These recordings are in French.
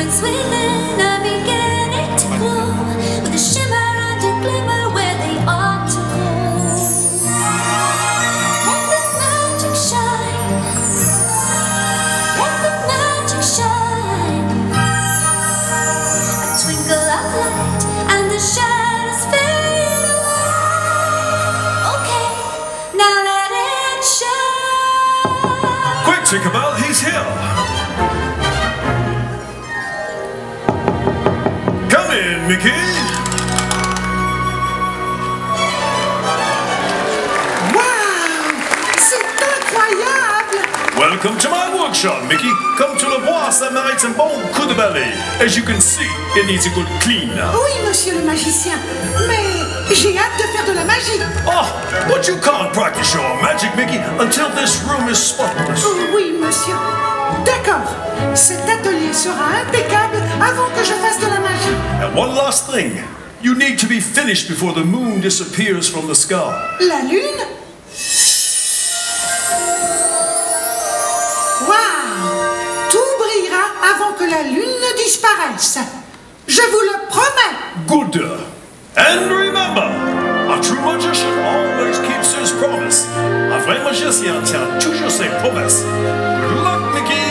Diamonds within are beginning to glow with a shimmer and a glimmer where they ought to go. Let the magic shine. Let the magic shine. A twinkle of light and the shadows fade away. Okay, now let it shine. Quick, Tinkerbell, he's here. Come in, Mickey. Waouh! C'est incroyable! Welcome to my workshop, Mickey. Come to le voir, ça mérite un bon coup de balai. As you can see, it needs a good clean now. Oui, monsieur le magicien, mais j'ai hâte de faire de la magie. Oh, but you can't practice your magic, Mickey, until this room is spotless. Oh, oui, monsieur. D'accord. Cet atelier sera impeccable avant que je fasse de la magie. And one last thing. You need to be finished before the moon disappears from the sky. La lune? Waouh! Tout brillera avant que la lune ne disparaisse. Je vous le promets. Good. And remember, a true magician always keeps his promise. Un vrai magicien tient toujours ses promesses. Good luck, Mickey.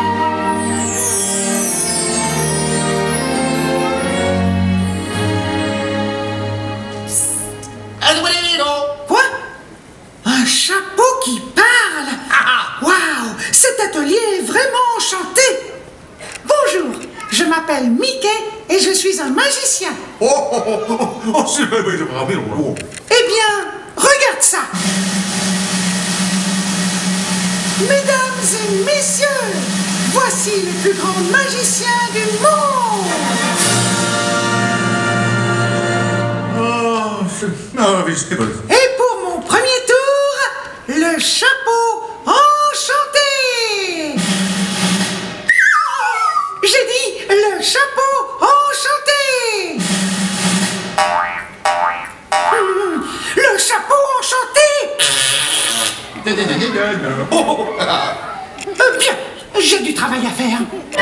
Quoi? Un chapeau qui parle? Waouh! Cet atelier est vraiment enchanté. Bonjour, je m'appelle Mickey et je suis un magicien. Eh bien, regarde ça. Mesdames et messieurs, voici le plus grand magicien du monde. Et pour mon premier tour, le chapeau enchanté. J'ai dit le chapeau enchanté. Le chapeau enchanté. Bien, j'ai du travail à faire.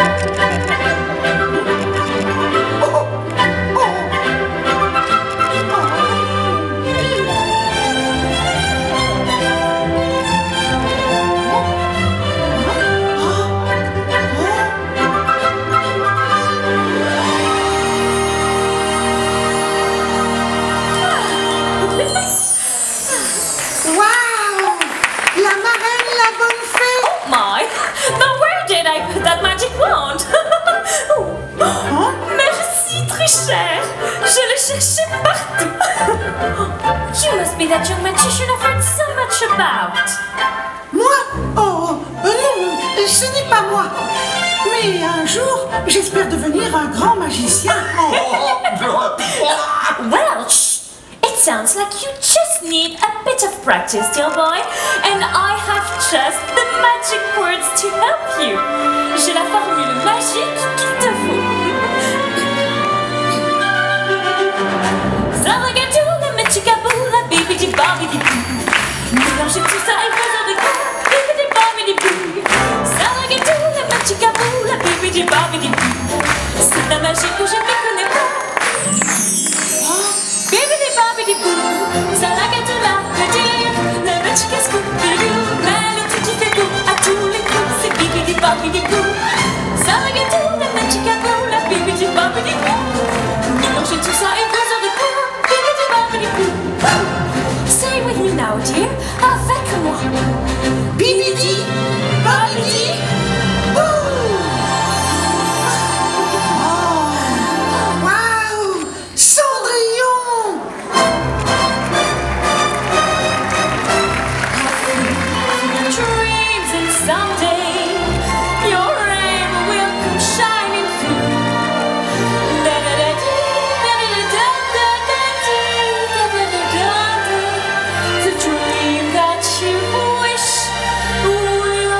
Je le cherchais partout. You must be that young magician I've heard so much about. Moi? Oh, non, ce n'est pas moi. Mais un jour, j'espère devenir un grand magicien. Well, it sounds like you just need a bit of practice, dear boy. And I have just the magic words to help you. J'ai la formule magique qu'il te faut. Zaragadoula, machikaboula, bibidi-babidi-boo. Mélangez tout ça et vous aurez goût, bibidi-babidi-boo. Zaragadoula, machikaboula, bibidi-babidi-boo. C'est la magie que je ne connais pas. Bibidi-babidi-boo. Zaragadoula, le machika-scooby-doo. Mais le truc qui fait goût à tous les coups, c'est bibidi-babidi-boo. Zaragadoula, machikaboula, bibidi-babidi-boo. Mélangez tout ça et vous aurez goût. Say with me now, dear. Avec moi. Bibidi, babidi, boo! Oh, waouh! Cendrillon! Dreams and someday your rainbow will come shining through. The dream that you wish will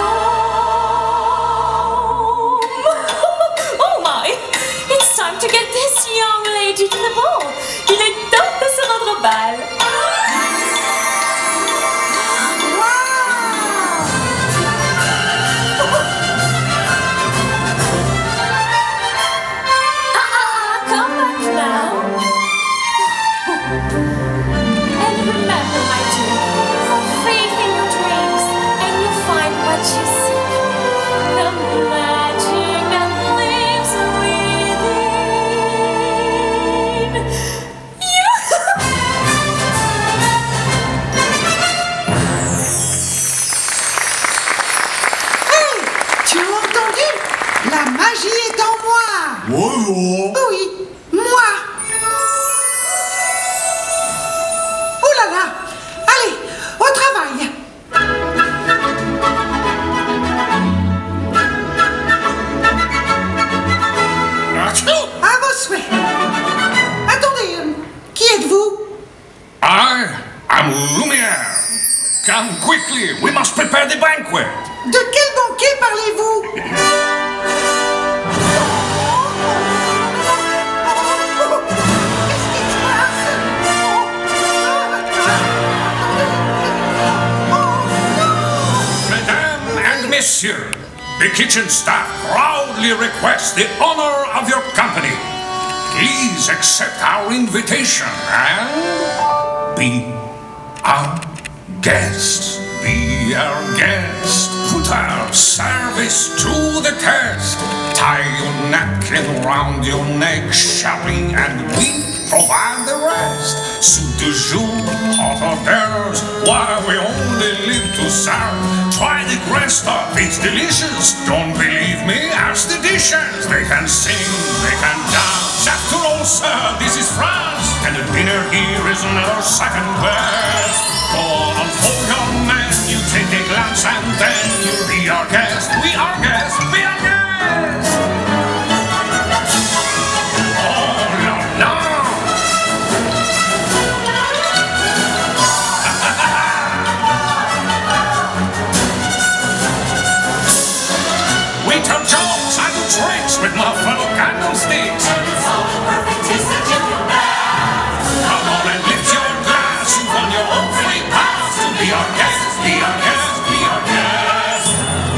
come. Oh my! It's time to get this young lady to the ball. Il est temps de se rendre au bal. La magie est en moi. Voilà. Oui, moi. Oh là là. Allez, au travail. Achou! À vos souhaits. Attendez, qui êtes-vous? I am Lumiere. Come quickly, we must prepare the banquet. De quel banquet parlez-vous? Qu'est-ce qui se passe? Mesdames and messieurs, the kitchen staff proudly requests the honor of your company. Please accept our invitation and be our guest. Be our guest. Put our service to the test. Tie your napkin round your neck, shall we? And we provide the rest. Soup du jour, hot hors d'oeuvres, while we only live to serve. Try the grand stuff, it's delicious. Don't believe me? Ask the dishes. They can sing, they can dance. After all, sir, this is France, and the dinner here is never second best. Go on, unfold your menu, take a glance, and then you'll be our guest. We are guests, we are guests. Oh, no, no. We tell jokes and tricks with my fellow candlesticks. Come on and lift your glass, you've won your own free pass to be our guest, be our guest, be our guest.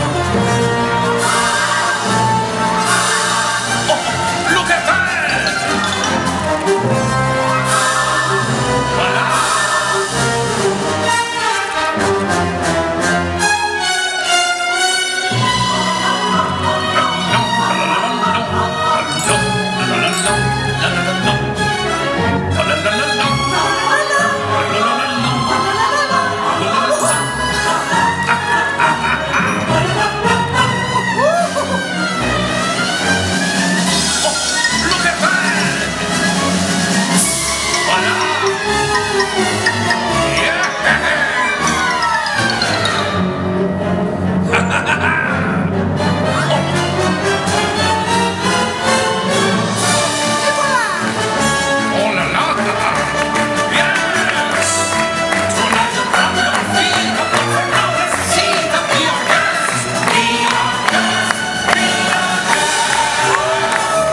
Oh, look at that! Look at that! Voila! Oh la la! Yes! Tonight the round your feet, up on the ground, let's see that we are guests! We are guests! We are guests!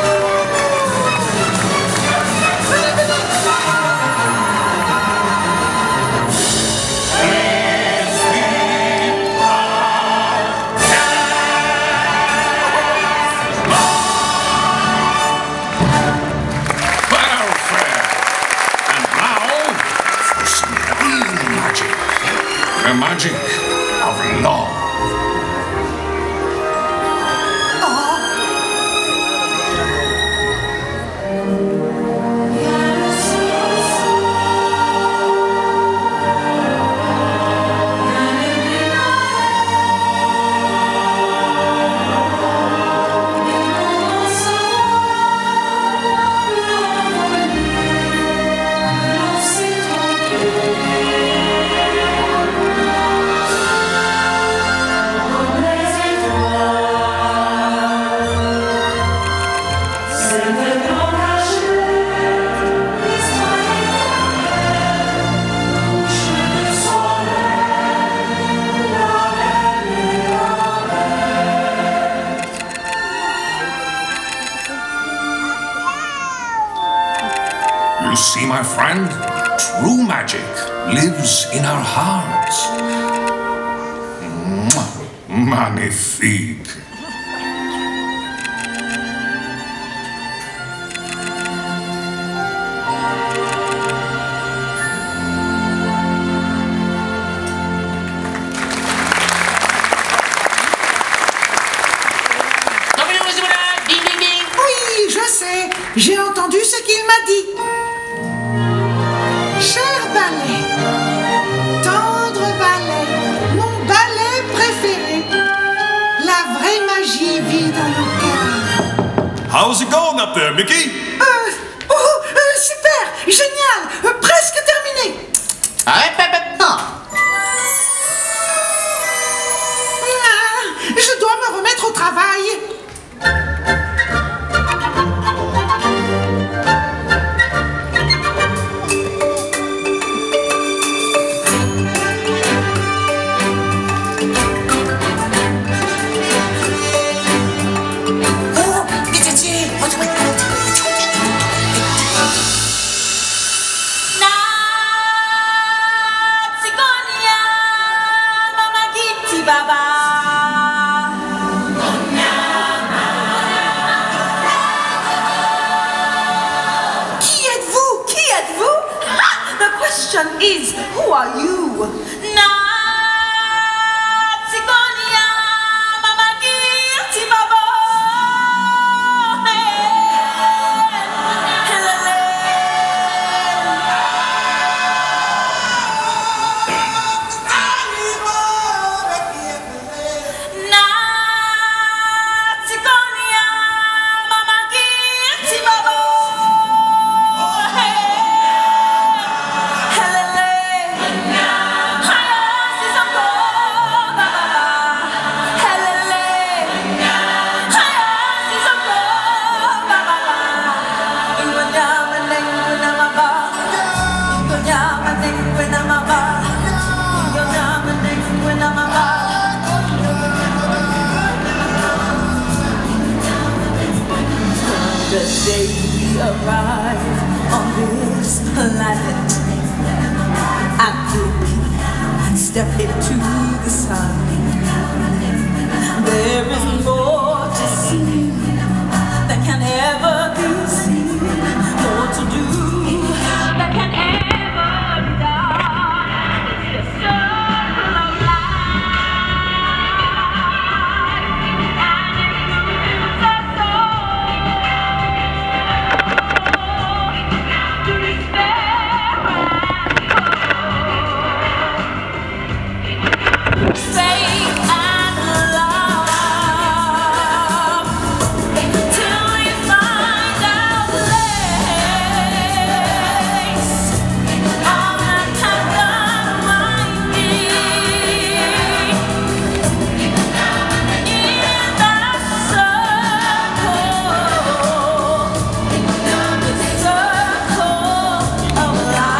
Perfect! And now, for some real magic. The magic of love. You see, my friend, true magic lives in our hearts. Magnifique. Oui, je sais. J'ai entendu ce qu'il m'a dit. Cher ballet, tendre ballet, mon ballet préféré. La vraie magie vit dans nos How's it going up there, Mickey? Super, génial, presque terminé. Arrête maintenant. Je dois me remettre au travail. Is who are you? Natsigonia Mama Girti Baba. Natsigonia Mama Girti Baba. The day we arrive on this planet, and we step into the sun, there is more to see that can ever be seen, more to do that can ever be done. It's the circle of life, and it moves us all. Faith and love, till we find our place on that path unwinding in that circle of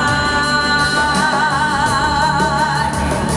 life.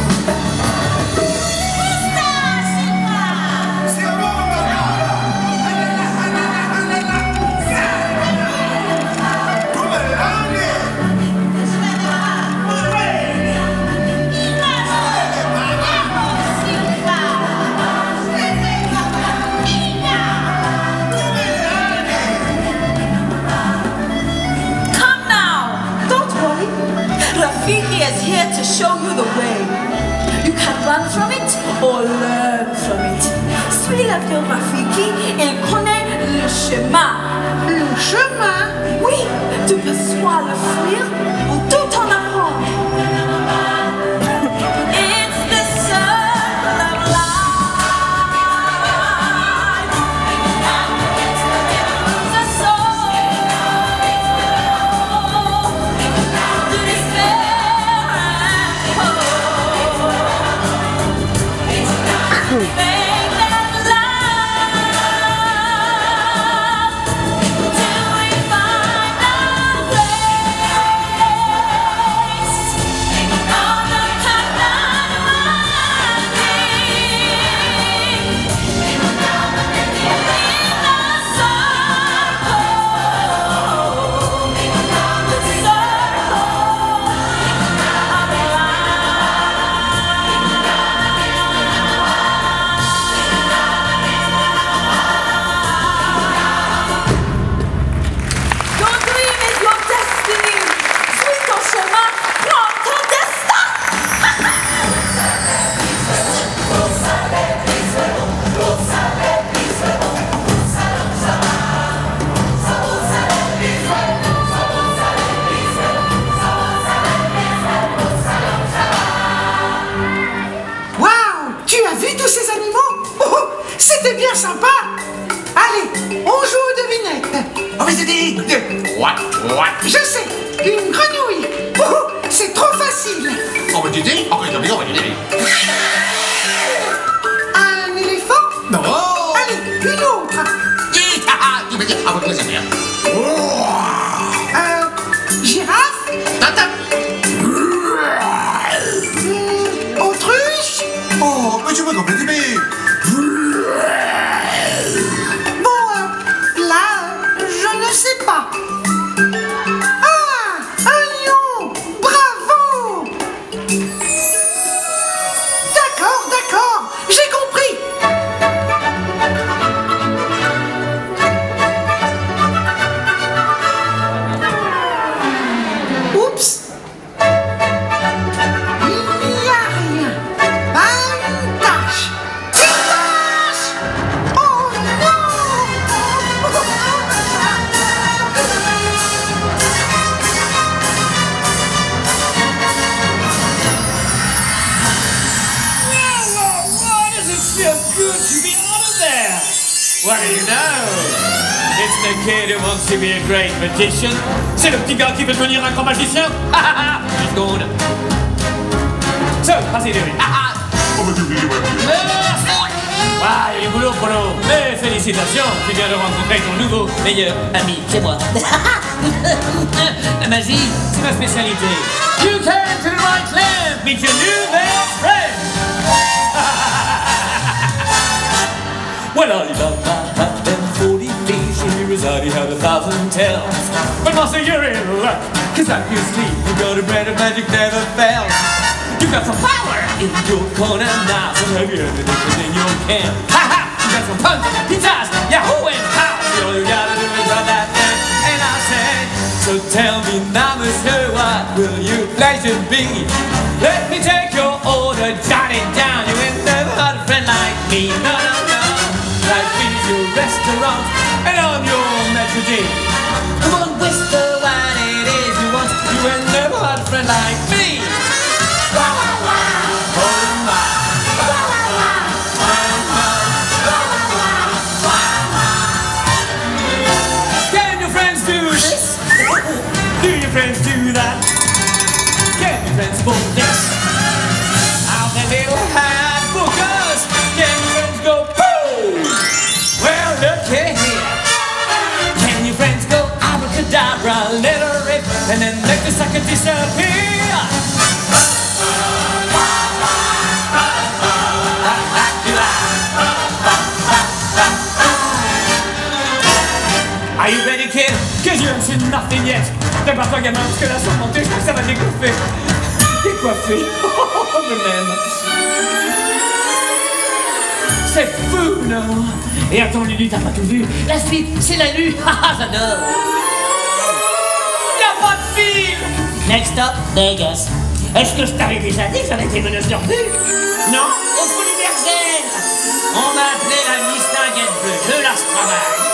Come now, don't worry. Rafiki is here to show you the way. You can run from it or learn from it. Celui-là que Rafiki, il connaît le chemin. Le chemin. Oui, tu peux soit le fuir ou tout en apprendre. It's the circle of life, and it moves us all to despair and hope. Faith and love, till we find our place. C'était... What? Je sais, une grenouille. Ouh, c'est trop facile. On va t'aider? On va t'aider. Un éléphant? Non. Allez, une autre. Girafe? Autruche? Oh, mais tu veux qu'on peut t'aider? Bon, là, je ne sais pas. Ah, un lion! Bravo! D'accord, j'ai compris. Oups! Il n'y a rien. Pas une tache. Une tache! Oh non! Why does it feel good to be out of there? What do you know? It's the kid who wants to be a great magician. C'est le petit gars qui veut devenir un grand magicien. Une seconde. So, how's he doing? Ah, il est boulot pour nous. Mais félicitations, tu viens de rencontrer ton nouveau meilleur ami. C'est moi. La magie. C'est ma spécialité. You came to the right land. Meet your new best friend. Well, I love my hat and 40 feet. She reside, he had 1,000 tales. But master, you're in luck, 'cause up your sleeve you got a bread of magic never fails. You got some power in your corner now. So have you anything in your camp? Ha ha! You got some punch, pizzazz, yahoo and house. All you gotta do is run that thing. And I said, so tell me now, monsieur, what will your pleasure be? Let me take your order, jot it down. You ain't never had a friend like me. No, no, no. Life is your restaurant and I'm your maître d'. Come on, whisper what it is you want. You ain't never had a friend like me. Can your friends do this? Do your friends do that? Can your friends book this? How the little hat bookers? Can your friends go boom? Well, look here. Can your friends go abracadabra, let her rip, and then make the sucker disappear? Are you ready, kid? Cause you haven't seen nothing yet. Prépare-toi, gamin, parce que là, sans monter, je crois que ça va décoiffer. Décoiffer. Oh, je l'aime. C'est fou, non? Et attends, Lulu, t'as pas tout vu? La suite, c'est la nuit. Haha, j'adore. Y'a pas de fil! Next stop, Vegas. Est-ce que je t'avais déjà dit que j'en étais meneuse de revue? Non? Au universel. On m'a appelé la distinguette bleue de l'Astrovague.